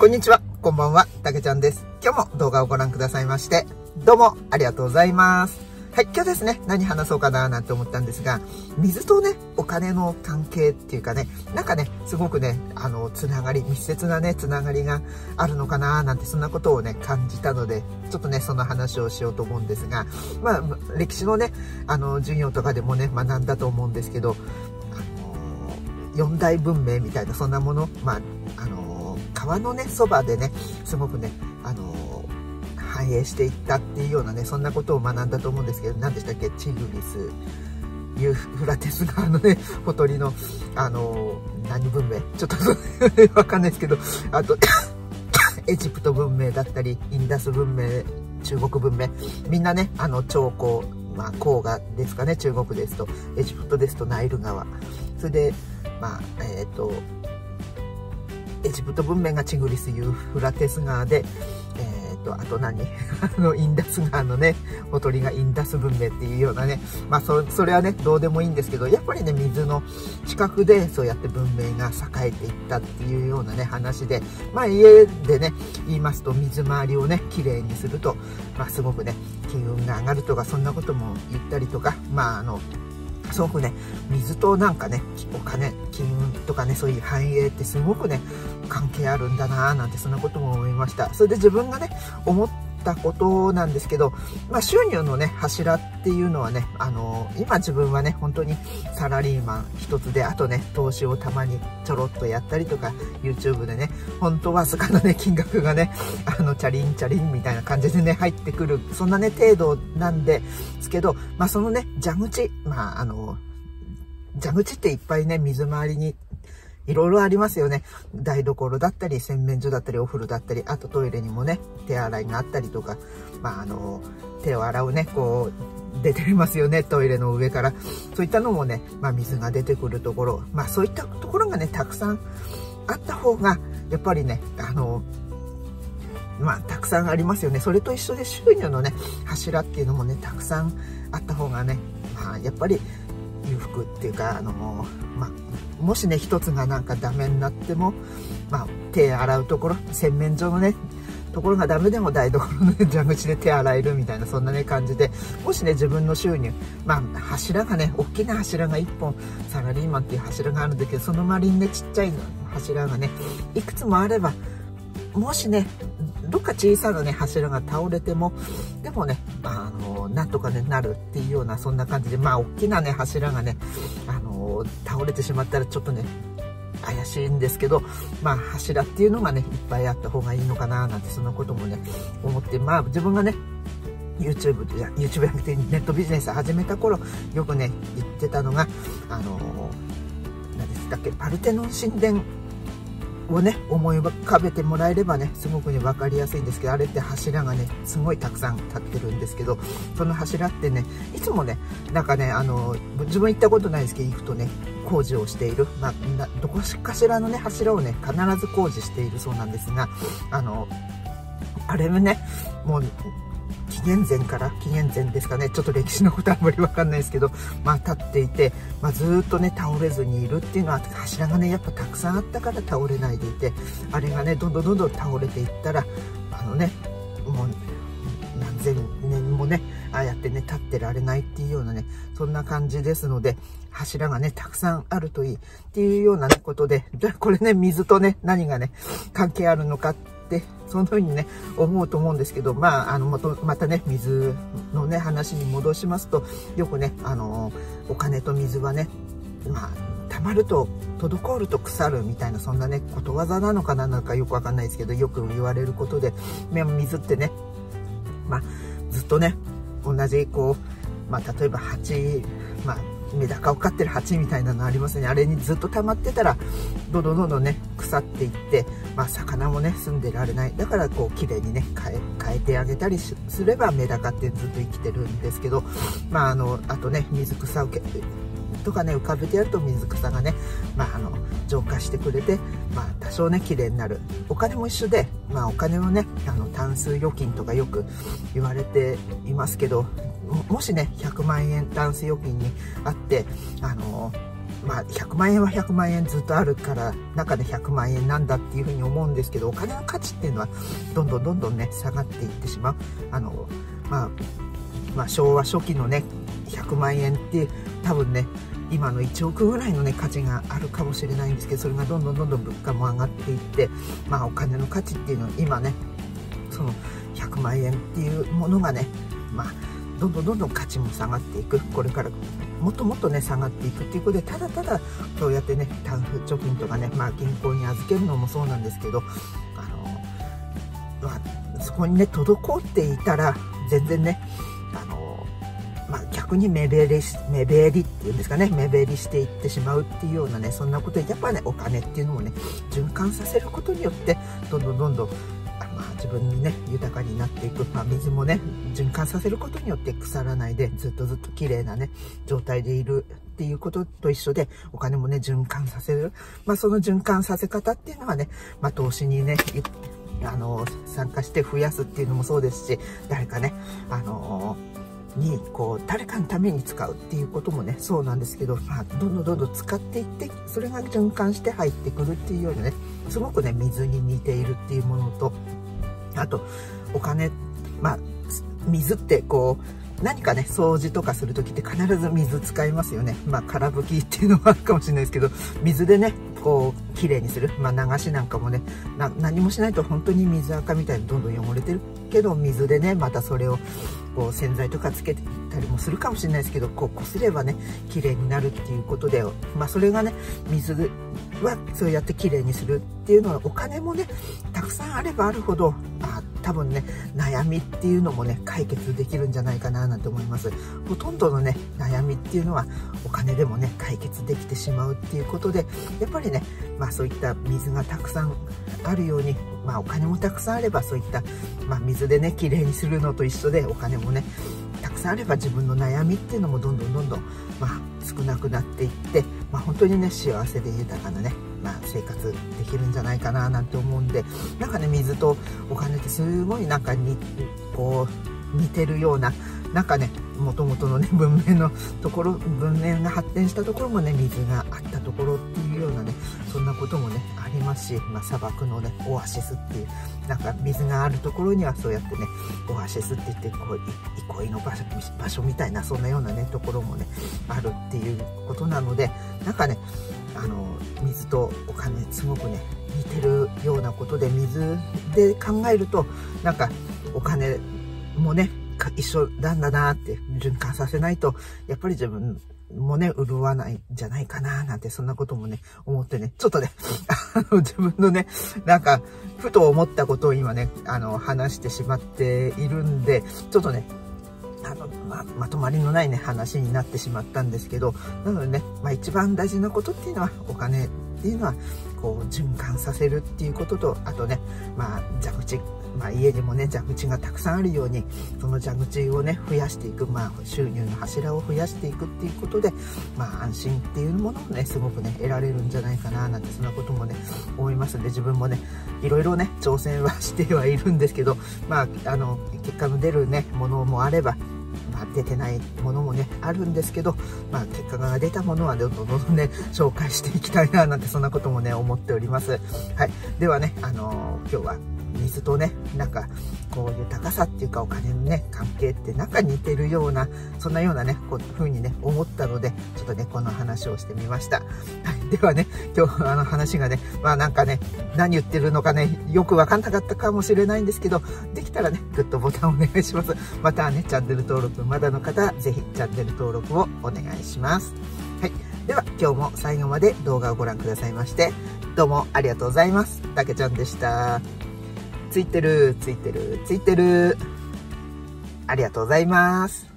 こんにちは、こんばんは、たけちゃんです。今日も動画をご覧くださいまして、どうもありがとうございます。はい、今日ですね、何話そうかななんて思ったんですが、水とね、お金の関係っていうかね、なんかね、すごくね、つながり、密接なね、つながりがあるのかななんて、そんなことをね、感じたので、ちょっとね、その話をしようと思うんですが、まあ、歴史のね、授業とかでもね、学んだと思うんですけど、四大文明みたいな、そんなもの、まあ、川のね、そばでね、すごくね、繁栄していったっていうようなね、そんなことを学んだと思うんですけど、何でしたっけ、チグリス、ユーフラテス川のね、ほとりの、何文明ちょっとわかんないですけど、あと、エジプト文明だったり、インダス文明、中国文明、みんなね、長江、まあ、黄河ですかね、中国ですと、エジプトですとナイル川、それで、まあ、エジプト文明がチグリス・ユーフラテス川で、あと何インダス川のね、ほとりがインダス文明っていうようなね、まあそれはね、どうでもいいんですけど、やっぱりね、水の近くでそうやって文明が栄えていったっていうようなね、話で、まあ家でね、言いますと、水回りをね、きれいにすると、まあすごくね、金運が上がるとか、そんなことも言ったりとか、まあすごくね、水となんかね、お金、金運とかね、そういう繁栄ってすごくね、関係あるんだなぁなんて、そんなことも思いました。それで自分がね、思ったことなんですけど、まあ収入のね、柱っていうのはね、今自分はね、本当にサラリーマン一つで、あとね、投資をたまにちょろっとやったりとか、YouTube でね、本当わずかなね、金額がね、チャリンチャリンみたいな感じでね、入ってくる、そんなね、程度なんですけど、まあそのね、蛇口、まあ蛇口っていっぱいね、水回りにいろいろありますよね。台所だったり、洗面所だったり、お風呂だったり、あとトイレにもね、手洗いがあったりとか、まあ手を洗うね、こう、出てますよね、トイレの上から。そういったのもね、まあ水が出てくるところ、まあそういったところがね、たくさんあった方が、やっぱりね、まあたくさんありますよね。それと一緒で収入のね、柱っていうのもね、たくさんあった方がね、まあやっぱり、裕福っていうか、まあ、もしね、一つがなんかダメになっても、まあ、手洗うところ、洗面所のね、ところがダメでも台所の、ね、蛇口で手洗えるみたいな、そんなね、感じで、もしね、自分の収入、まあ、柱がね、大きな柱が一本、サラリーマンっていう柱があるんだけど、その周りにね、ちっちゃい柱がね、いくつもあれば、もしね、どっか小さなね、柱が倒れても、でもね、なんとかね、なるっていうような、そんな感じで、まあ、大きなね、柱がね、倒れてしまったらちょっとね、怪しいんですけど、まあ、柱っていうのがね、いっぱいあった方がいいのかな、なんて、そんなこともね、思って、まあ、自分がね、YouTube じゃなくて、ネットビジネス始めた頃、よくね、言ってたのが、何でしたっけ、パルテノン神殿、をね、思い浮かべてもらえればね、すごくね、分かりやすいんですけど、あれって柱がね、すごいたくさん立ってるんですけど、その柱ってね、いつもね、なんかね、自分行ったことないですけど、行くとね、工事をしている、まあ、どこかしらのね、柱をね、必ず工事しているそうなんですが、あれもね、もう、紀元前ですかね、ちょっと歴史のことはあんまりわかんないですけど、まあ立っていて、まあずっとね、倒れずにいるっていうのは、柱がね、やっぱたくさんあったから倒れないでいて、あれがね、どんどん倒れていったら、もう何千年もね、ああやってね、立ってられないっていうようなね、そんな感じですので、柱がね、たくさんあるといいっていうようなことで、じゃあこれね、水とね、何がね、関係あるのかって、そのふうにね、思うと思うんですけど、まあ、またね、水のね、話に戻しますと、よくね、お金と水はね、まあ、溜まると、滞ると腐るみたいな、そんなね、ことわざなのかな、なんかよくわかんないですけど、よく言われることで、水ってね、まあ、ずっとね、同じ、こう、まあ、例えば蜂、まあ、メダカを飼ってる蜂みたいなのありますね。あれにずっと溜まってたら、どんどんね、腐っていって、まあ、魚もね、住んでられない。だから、こう、綺麗にね、変えてあげたりすれば、メダカってずっと生きてるんですけど、まあ、あとね、水草とかね、浮かべてやると水草がね、まあ、浄化してくれて、まあ、多少ね、綺麗になる。お金も一緒で、まあ、お金をね、タンス預金とかよく言われていますけど、もしね、100万円タンス預金にあって、 まあ100万円は100万円ずっとあるから中で100万円なんだっていうふうに思うんですけど、お金の価値っていうのはどんどんね下がっていってしまう。まあ昭和初期のね100万円って多分ね今の1億ぐらいのね価値があるかもしれないんですけど、それがどんどん物価も上がっていって、まあお金の価値っていうのは今ねその100万円っていうものがね、まあどんどん価値も下がっていく、これからもっとね下がっていくっていうことで、ただそうやってねタンス貯金とかね、まあ銀行に預けるのもそうなんですけど、まあ、そこにね滞っていたら全然ねまあ、逆に目減りっていうんですかね、目減りしていってしまうっていうようなね、そんなことでやっぱねお金っていうのをね循環させることによってどんどんまあ、自分にね豊かになっていく、まあ、水もね循環させることによって腐らないでずっと綺麗なね状態でいるっていうことと一緒で、お金もね循環させる、まあ、その循環させ方っていうのはね、まあ、投資にね参加して増やすっていうのもそうですし、誰かね誰かのために使うっていうこともねそうなんですけど、まあ、どんどん使っていって、それが循環して入ってくるっていうようなね、すごくね水に似ているっていうものと、あとお金、まあ水ってこう何かね掃除とかする時って必ず水使いますよね。まあ空拭きっていうのもあるかもしれないですけど、水でねこう綺麗にする、まあ、流しなんかもね何もしないと本当に水垢みたいにどんどん汚れてるけど、水でねまたそれをこう洗剤とかつけてたりもするかもしれないですけど、こうこすればね綺麗になるっていうことで、まあそれがね水はそうやって綺麗にするっていうのは、お金もねたくさんあればあるほど多分ね悩みっていうのもね解決できるんじゃないかななんて思います。ほとんどのね悩みっていうのはお金でもね解決できてしまうっていうことで、やっぱりねまあそういった水がたくさんあるように、まあお金もたくさんあればそういった、まあ、水でね綺麗にするのと一緒で、お金もねたくさんあれば自分の悩みっていうのもどんどんまあ少なくなっていって、まあ、本当にね幸せで豊かなね、まあ、生活できるんじゃないかななんて思うんで、なんかね水とお金ってすごいなんかこう似てるような、なんかねもともとのね文明が発展したところもね水があったところっていうようなね、そんなこともねありますし、まあ、砂漠のねオアシスっていう、なんか水があるところにはそうやってねオアシスって言ってこう憩いの場所みたいな、そんなようなねところもねあるっていうことなので、なんかね水とお金すごくね似てるようなことで、水で考えるとなんかお金もね一緒なんだなって循環させないと、やっぱり自分もね潤わないんじゃないかななんて、そんなこともね思ってね、ちょっとね自分のねなんかふと思ったことを今ね話してしまっているんで、ちょっとねまとまりのないね話になってしまったんですけど、なのでね、まあ、一番大事なことっていうのはお金っていうのはこう循環させるっていうことと、あとねまあ蛇口、まあ、家にもね蛇口がたくさんあるように、その蛇口をね増やしていく、まあ、収入の柱を増やしていくっていうことで、まあ、安心っていうものをねすごくね得られるんじゃないかななんて、そんなこともね思いますので、自分もねいろいろね挑戦はしてはいるんですけど、まあ結果の出るねものもあれば、まあ、出てないものもねあるんですけど、まあ、結果が出たものはどんどんね紹介していきたいななんて、そんなこともね思っております。はい、ではね今日は水とねなんかこう豊かさっていうかお金のね関係ってなんか似てるような、そんなようなねこういう風にね思ったので、ちょっとねこの話をしてみました。はい、ではね今日話がねまあなんかね何言ってるのかねよく分かんなかったかもしれないんですけど、できたらねグッドボタンお願いします。またねチャンネル登録まだの方ぜひチャンネル登録をお願いします。はい、では今日も最後まで動画をご覧くださいましてどうもありがとうございます。たけちゃんでした。ついてる。ありがとうございます。